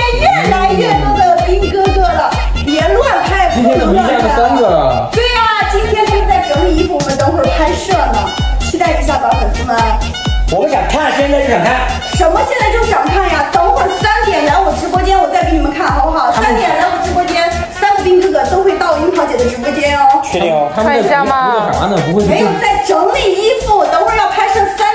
越来越多的兵哥哥了，别乱拍， 今天怎么一下子3个啊？ 对呀，今天他们在整理衣服，我们等会儿拍摄呢，期待一下吧，粉丝们。 我们想看，现在就想看。 什么现在就想看呀？等会儿3点来我直播间，我再给你们看，好不好？3点来我直播间，3个兵哥哥都会到樱桃姐的直播间哦。 确定哦？他们在干嘛呢？不会没有在整理衣服，等会儿要拍摄3